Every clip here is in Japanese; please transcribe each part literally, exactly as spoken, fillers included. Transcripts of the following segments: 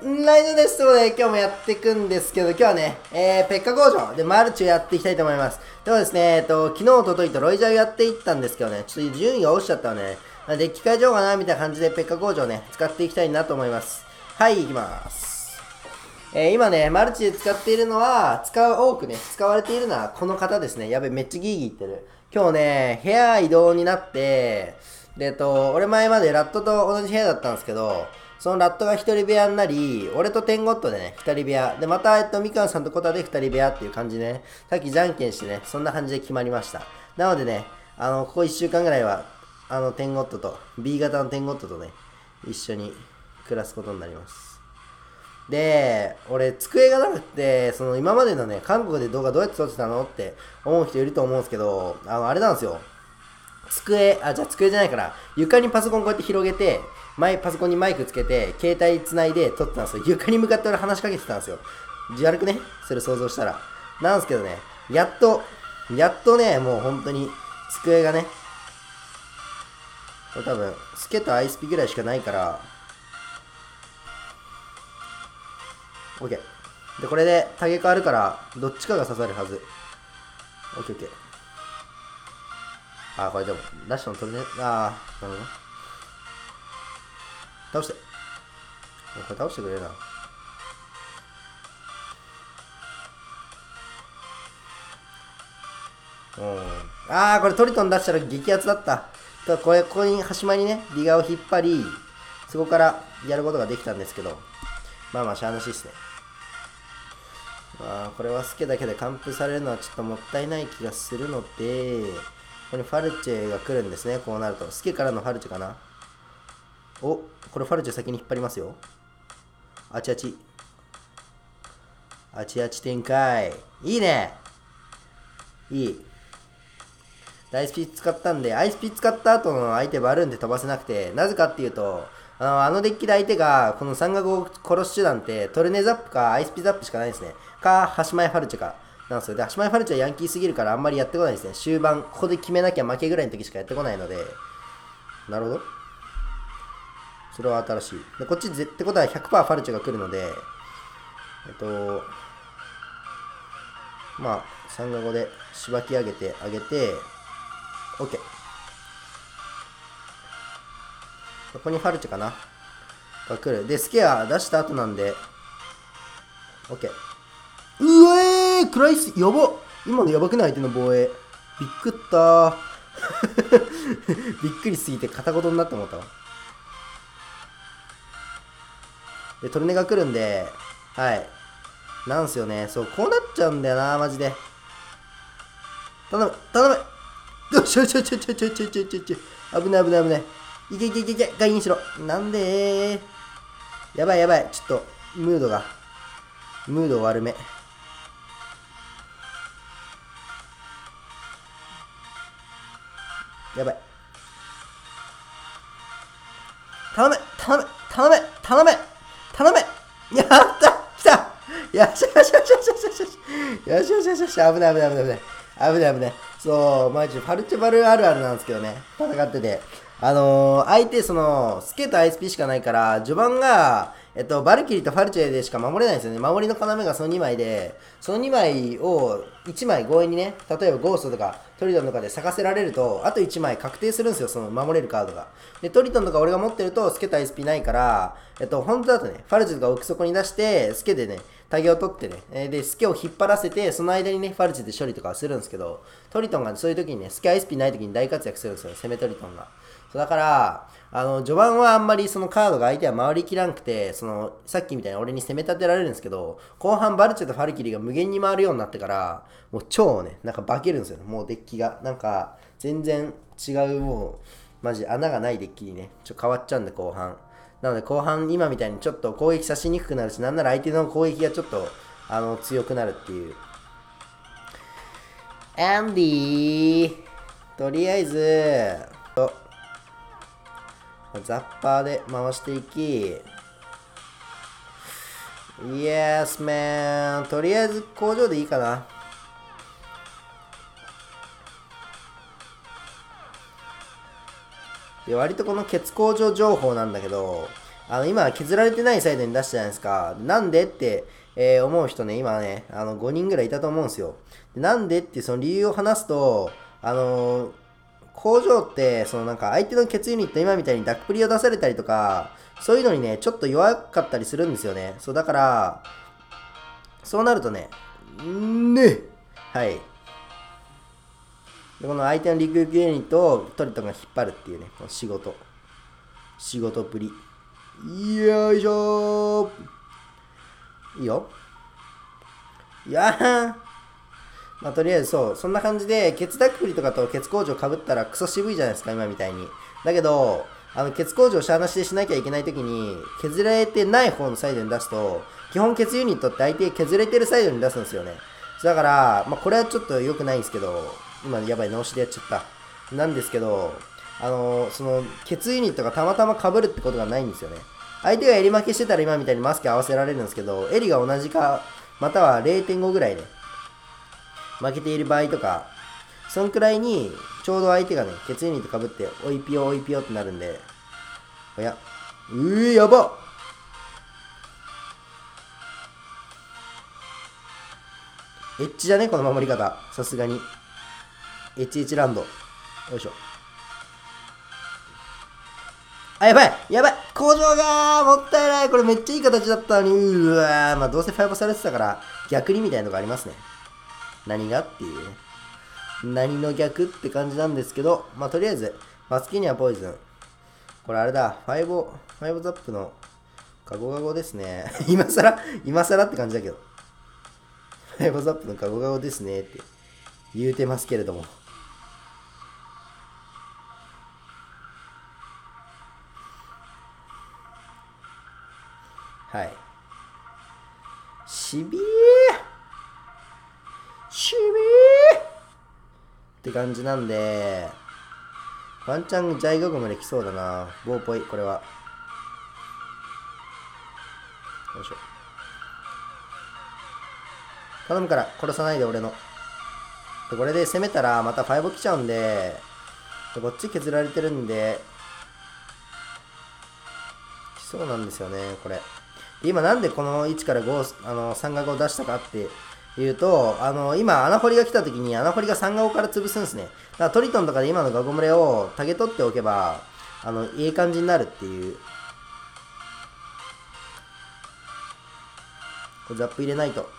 ライドです。ということで、今日もやっていくんですけど、今日はね、えー、ペッカ工場でマルチをやっていきたいと思います。でもですね、えっと、昨日、おとといとロイジャーをやっていったんですけどね、ちょっと順位が落ちちゃったので、ね、デッキ変えちゃおうかな、みたいな感じでペッカ工場をね、使っていきたいなと思います。はい、いきます。えー、今ね、マルチで使っているのは、使う、多くね、使われているのはこの方ですね。やべ、めっちゃギーギー言ってる。今日ね、部屋移動になって、で、えっと、俺前までラットと同じ部屋だったんですけど、そのラットが一人部屋になり、俺とテンゴットでね、二人部屋。で、また、えっと、みかんさんとコタで二人部屋っていう感じでね、さっきじゃんけんしてね、そんな感じで決まりました。なのでね、あの、ここ一週間ぐらいは、あの、テンゴットと、B 型のテンゴットとね、一緒に暮らすことになります。で、俺、机がなくて、その、今までのね、韓国で動画どうやって撮ってたのって思う人いると思うんですけど、あの、あれなんですよ。机、あ、じゃあ机じゃないから、床にパソコンこうやって広げて、前パソコンにマイクつけて、携帯つないで撮ってたんですよ。床に向かって俺話しかけてたんですよ。悪くね、それ想像したら。なんですけどね、やっと、やっとね、もう本当に、机がね、これ多分、スケとアイスピぐらいしかないから、OK。で、これで、タゲ変わるから、どっちかが刺さるはず。OK、OK。あ、これでも、ラッシュの取れね。あー、なるほど。倒して。これ倒してくれるな。うん。あー、これトリトン出したら激アツだった。ただこれ、ここに端前にね、リガを引っ張り、そこからやることができたんですけど、まあまあ、しゃあなしですね。あー、これはスケだけで完封されるのはちょっともったいない気がするので、ここにファルチェが来るんですね、こうなると。スケからのファルチェかな。お、これファルチェ先に引っ張りますよ。あちあち。あちあち展開。いいね。いい。アイスピー使ったんで、アイスピー使った後の相手バルーンで飛ばせなくて、なぜかっていうと、あの、あのデッキで相手が、このさんがごを殺す手段って、トルネザップかアイスピーザップしかないですね。か、端前ファルチェか。なんですよ。で、端前ファルチェはヤンキーすぎるからあんまりやってこないですね。終盤、ここで決めなきゃ負けぐらいの時しかやってこないので。なるほど。それは新しい。で、こっちぜってことは ひゃくパーセント ファルチェが来るので、えっと、まあ、さんがごでしばき上げて、上げて、OK。ここにファルチェかなが来る。で、スケア出した後なんで、OK。うえークライス、やば今のやばくない相手の防衛。びっくったびっくりすぎて片言になって思ったわ。で、トルネが来るんで、はい。なんすよね。そう、こうなっちゃうんだよな、マジで。頼む、頼むよしよしよしよしよしよしよしよしよし。危ない危ない危ない。いけいけいけいけ、ガインしろ。なんでー。やばいやばい。ちょっと、ムードが。ムード悪め。やばい。頼め頼め頼め頼め頼めやった来たよしよしよしよしよしよしよしよしよしよしよし危ない危ない危ない危ない危ない危ないそうマジファルチェバルあるあるなんですけどね戦っててあのー、相手そのスケと アイエスピー しかないから序盤がえっと、バルキリーとファルチェでしか守れないんですよね。守りの要がそのにまいで、そのにまいをいちまい強引にね、例えばゴーストとかトリトンとかで咲かせられると、あといちまい確定するんですよ、その守れるカードが。で、トリトンとか俺が持ってると、スケと アイエスピー ないから、えっと、本当だとね、ファルチェとか奥底に出して、スケでね、タゲを取ってね、で、スケを引っ張らせて、その間にね、ファルチェで処理とかはするんですけど、トリトンがそういう時にね、スケ アイエスピー ない時に大活躍するんですよ、攻めトリトンが。そうだから、あの、序盤はあんまりそのカードが相手は回りきらんくて、その、さっきみたいに俺に攻め立てられるんですけど、後半バルチェとファルキリーが無限に回るようになってから、もう超ね、なんか化けるんですよね、もうデッキが。なんか、全然違う、もう、マジ穴がないデッキにね、ちょっと変わっちゃうんで後半。なので後半今みたいにちょっと攻撃さしにくくなるし、なんなら相手の攻撃がちょっと、あの、強くなるっていう。アンディとりあえず、ザッパーで回していき、イエスメンとりあえず工場でいいかな。で割とこのケツ工場情報なんだけど、 あの、今削られてないサイドに出したじゃないですか。なんでって、えー思う人ね、今ね、あの、ごにんぐらいいたと思うんですよ。でなんでってその理由を話すと、あのー工場って、そのなんか相手のケツユニット今みたいにダックプリを出されたりとか、そういうのにね、ちょっと弱かったりするんですよね。そう、だから、そうなるとね、んね、はい。でこの相手のリクイックユニットをトリトンが引っ張るっていうね、この仕事。仕事ぶり。よいしょー。いいよ。いやー。まあ、とりあえずそう、そんな感じで、ケツダックプリとかとケツ工場被ったらクソ渋いじゃないですか、今みたいに。だけど、あの、ケツ工場をシャーなしでしなきゃいけないときに、削られてない方のサイドに出すと、基本ケツユニットって相手削れてるサイドに出すんですよね。だから、まあ、これはちょっと良くないんですけど、今やばい、直しでやっちゃった。なんですけど、あのー、その、ケツユニットがたまたま被るってことがないんですよね。相手が襟負けしてたら今みたいにマスク合わせられるんですけど、襟が同じか、または れいてんご ぐらいね、負けている場合とか、そんくらいに、ちょうど相手がね、ケツユニット被って、おいぴよおいぴよってなるんで、おや、うーやばっエッチじゃねこの守り方。さすがに。エイチエイチ ランド。よいしょ。あ、やばいやばい工場がもったいないこれめっちゃいい形だったのに。うわーまあどうせファイブされてたから、逆にみたいなとこありますね。何がっていうね。何の逆って感じなんですけど、まあとりあえず、マスキにはポイズン。これあれだ、ファイブ、ファイブザップのカゴガゴですね。今更今更って感じだけど。ファイブザップのカゴガゴですねって言うてますけれども。はい。しびーしびーって感じなんで、ワンチャンジャイガゴムできそうだな。棒っぽい、これは。よいしょ。頼むから、殺さないで俺の。でこれで攻めたらまたファイブ来ちゃうんで、でこっち削られてるんで、来そうなんですよね、これ。今なんでこのいちからご、あの、さんがご出したかっていうと、あの、今穴掘りが来た時に穴掘りがさんがごから潰すんですね。だからトリトンとかで今のガゴムレをタゲ取っておけば、あの、いい感じになるっていう。これザップ入れないと。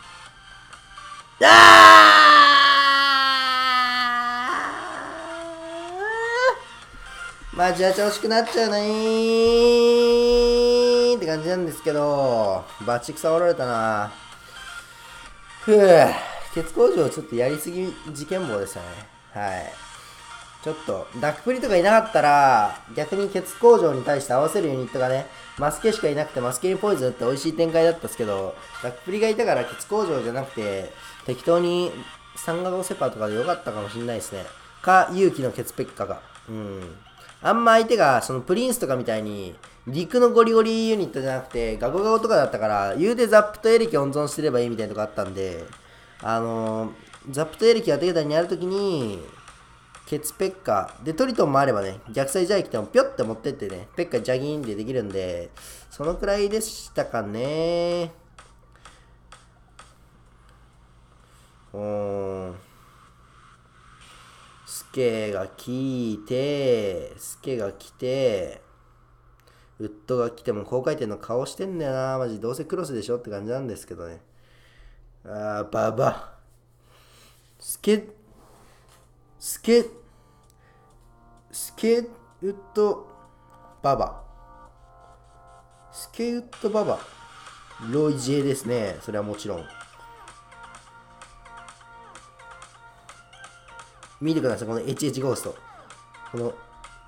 まあ、じゃあ調子くなっちゃうなーって感じなんですけど、バチクソおられたな。ふぅ、ケツ工場ちょっとやりすぎ事件簿でしたね。はい。ちょっと、ダックプリとかいなかったら、逆にケツ工場に対して合わせるユニットがね、マスケしかいなくてマスケにポイズンって美味しい展開だったんですけど、ダックプリがいたからケツ工場じゃなくて、適当にサンガゴセパとかでよかったかもしれないですね。か、勇気のケツペッカが。うん。あんま相手が、そのプリンスとかみたいに、陸のゴリゴリユニットじゃなくて、ガゴガゴとかだったから、言うてザップとエレキ温存してればいいみたいなとこあったんで、あのー、ザップとエレキが手札にあるときに、ケツペッカ、で、トリトンもあればね、逆サイジャー来てもピョって持ってってね、ペッカジャギーンでできるんで、そのくらいでしたかね。うーん。スケが来て、スケが来て、ウッドが来ても高回転の顔してんだよな。マジどうせクロスでしょって感じなんですけどね。あー、ババ。スケ、スケ、スケウッドババ。スケウッドババ。ロイジェですね。それはもちろん。見てください、この エイチエイチ ゴースト。この、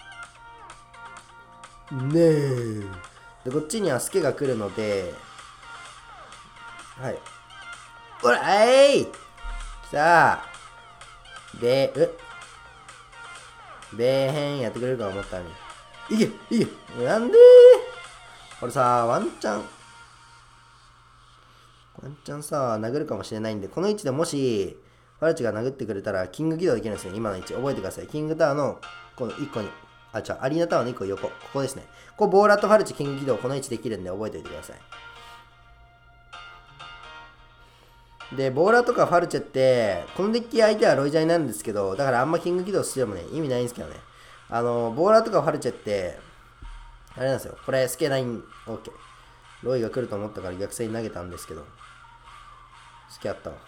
ねえ。で、こっちにはスケが来るので、はい。おら、えい来たー。べー、うべーへんやってくれるか思ったのに。いけ、いけ、なんでーこれさ、ワンチャン、ワンチャンさ、殴るかもしれないんで、この位置でもし、ファルチが殴ってくれたら、キング起動できるんですよ。今の位置。覚えてください。キングタワーの、このいっこに。 あ、違う、アリーナタワーのいっこ横。ここですね。ここ、ボーラーとファルチ、キング起動、この位置できるんで覚えておいてください。で、ボーラーとかファルチェって、このデッキ相手はロイジャイなんですけど、だからあんまキング起動してもね、意味ないんですけどね。あの、ボーラーとかファルチェって、あれなんですよ。これ、スケナイン、OK。ロイが来ると思ったから逆線に投げたんですけど、スケあったわ。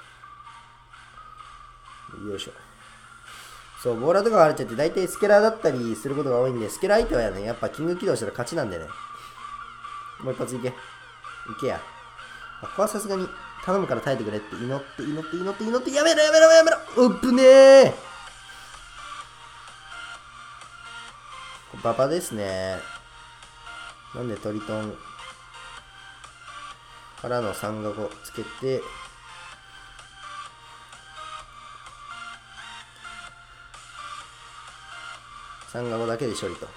よいしょ。そう、ボーラーとかファルチェって大体スケラーだったりすることが多いんで、スケラー相手はね、やっぱキング起動したら勝ちなんでね。もう一発いけ。いけや。ここはさすがに頼むから耐えてくれって祈って祈って祈って祈って、やめろやめろやめろ、うっぶねー。ババですね。なんでトリトンからのさんがごつけて、さんがごだけで処理と。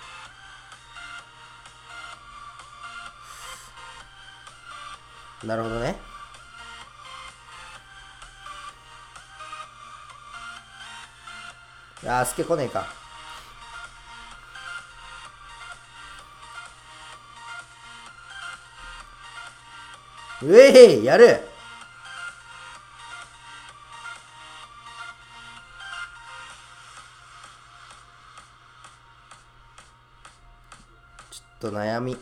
なるほどね。あー、スケ来ねえか。うえい、やる。ちょっと悩み。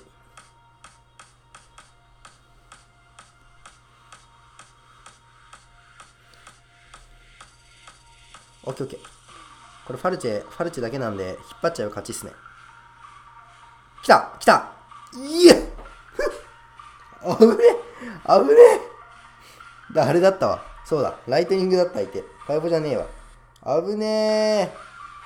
オッケーオッケー。これファルチェ、ファルチェだけなんで、引っ張っちゃう勝ちっすね。来た来た、いえ危ね危ねえ。あれだったわ。そうだ。ライトニングだった相手。ファイブじゃねえわ。危ねえ。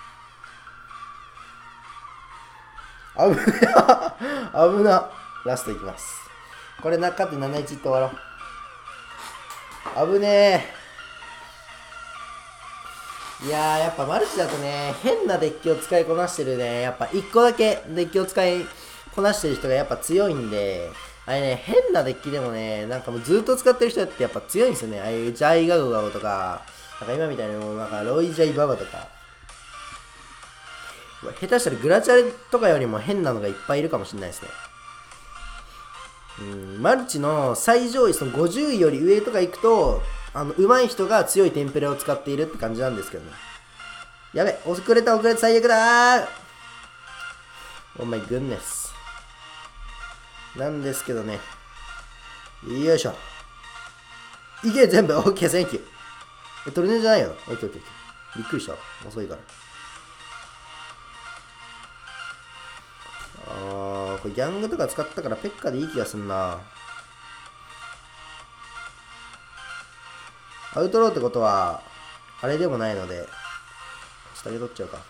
危ねえ。危な。ラストいきます。これ中ってなないちって終わろう。危ねえ。いやー、やっぱマルチだとね、変なデッキを使いこなしてるね。やっぱいっこだけデッキを使いこなしてる人がやっぱ強いんで、あれね、変なデッキでもね、なんかもうずっと使ってる人ってやっぱ強いんですよね。ああいうジャイガゴガオとか、なんか今みたいなもうなんかロイジャイババとか。下手したらグラチャレとかよりも変なのがいっぱいいるかもしれないですね。うん、マルチの最上位、そのごじゅういより上とか行くと、あの、上手い人が強いテンプレを使っているって感じなんですけどね。やべ、遅れた遅れた、最悪だー。オーマイグンネス。なんですけどね。よいしょ。いけ、全部。オッケー、センキュー。え、トルネじゃないよ。オッケーオッケー。びっくりした。遅いから。あー、これギャングとか使ったからペッカでいい気がすんな。アウトローってことは、あれでもないので、下げ取っちゃうか。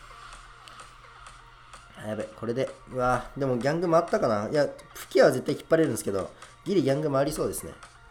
やべ、これで。うわでもギャング回ったかな。いや、吹きは絶対引っ張れるんですけど、ギリギャング回りそうですね。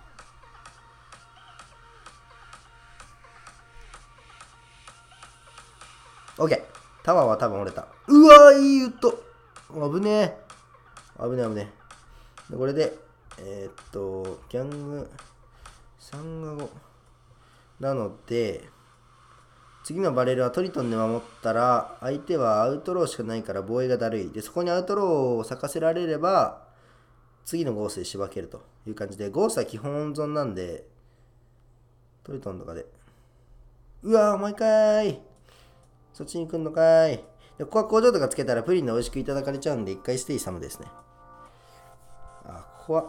オッケー。タワーは多分折れた。うわー、いいウッド。危ねえ。危ねえ危ねえ。でこれで、えー、っと、ギャングさんがご。なので、次のバレルはトリトンで守ったら、相手はアウトローしかないから防衛がだるい。で、そこにアウトローを咲かせられれば、次のゴースでしばけるという感じで、ゴースは基本温存なんで、トリトンとかで。うわー、もう一回。そっちに来んのかーい。で、ここは工場とかつけたらプリンで美味しくいただかれちゃうんで、一回ステイサムですね。あ、ここは。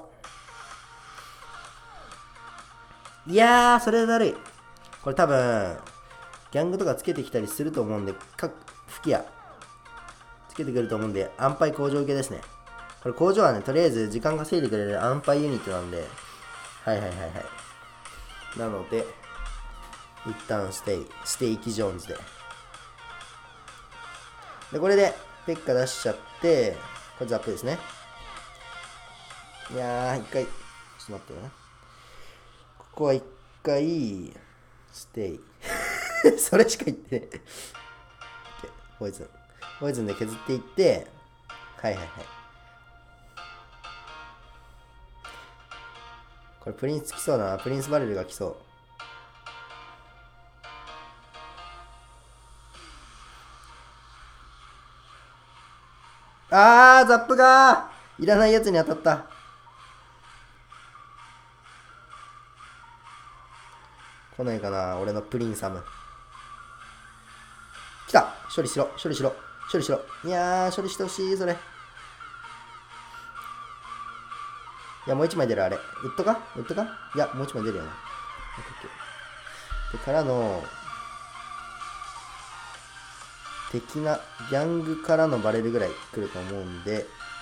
いやー、それだるい。これ多分、ギャングとかつけてきたりすると思うんで、か吹き矢つけてくると思うんで、安牌工場系ですね。これ工場はね、とりあえず時間稼いでくれる安牌ユニットなんで、はいはいはいはい。なので、一旦ステイ、ステイキジョーンズで。で、これで、ペッカ出しちゃって、これザップですね。いやー、一回、ちょっと待ってね。ここは一回、ステイ。それしか言ってね。ポイズン。ポイズンで削っていって、はいはいはい。これプリンス来そうだな。プリンスバレルが来そう。 あー、ザップがーいらないやつに当たった。来ないかな、俺のプリンサム。来た。処理しろ、処理しろ、処理しろ。いやー、処理してほしい、それ。いや、もう一枚出る、あれ。ウッドかウッドかいや、もう一枚出るよな。で、からの、敵な、ギャングからのバレルぐらい来ると思うんで、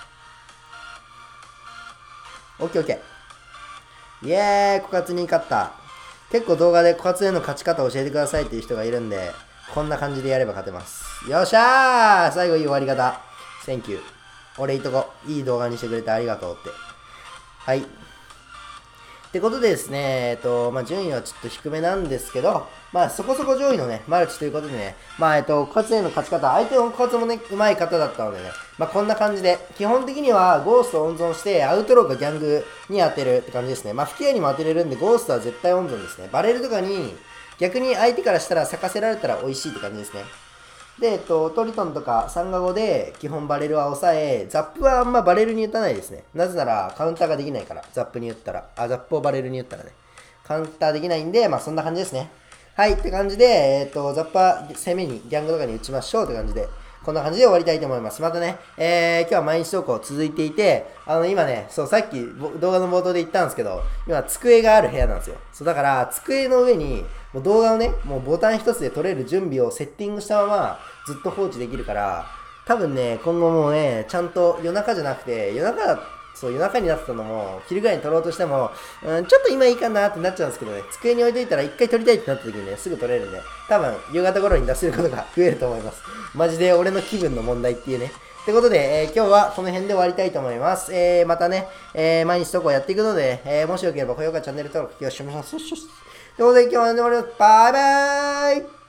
オッケーオッケー。イエーイ、枯渇に勝った。結構動画で枯渇への勝ち方を教えてくださいっていう人がいるんで、こんな感じでやれば勝てます。よっしゃー、最後いい終わり方。センキュー。俺いいとこ。いい動画にしてくれてありがとうって。はい。ってことでですね、えっと、まあ、順位はちょっと低めなんですけど、まあ、そこそこ上位のね、マルチということでね、まあ、えっと、枯渇への勝ち方、相手の枯渇もね、上手い方だったのでね、まあ、こんな感じで、基本的にはゴーストを温存して、アウトローかギャングに当てるって感じですね。まあ、吹き矢にも当てれるんで、ゴーストは絶対温存ですね。バレルとかに、逆に相手からしたら咲かせられたら美味しいって感じですね。で、えっと、トリトンとかサンガゴで基本バレルは抑え、ザップはあんまバレルに打たないですね。なぜならカウンターができないから、ザップに打ったら、あ、ザップをバレルに打ったらね。カウンターできないんで、まあそんな感じですね。はい、って感じで、えっと、ザップは攻めに、ギャングとかに打ちましょうって感じで、こんな感じで終わりたいと思います。またね、えー、今日は毎日投稿続いていて、あの、今ね、そう、さっき動画の冒頭で言ったんですけど、今、机がある部屋なんですよ。そう、だから、机の上に、もう動画をね、もうボタン一つで撮れる準備をセッティングしたまま、ずっと放置できるから、多分ね、今後もね、ちゃんと夜中じゃなくて、夜中、そう、夜中になってたのも、昼ぐらいに撮ろうとしても、うん、ちょっと今いいかなってなっちゃうんですけどね、机に置いといたら一回撮りたいってなった時にね、すぐ撮れるんで、多分、夕方頃に出せることが増えると思います。マジで俺の気分の問題っていうね。ってことで、えー、今日はこの辺で終わりたいと思います。えー、またね、えー、毎日投稿やっていくので、えー、もしよければ高評価、チャンネル登録、よろしくお願いします。ということで、今日はね、終わります。バイバーイ。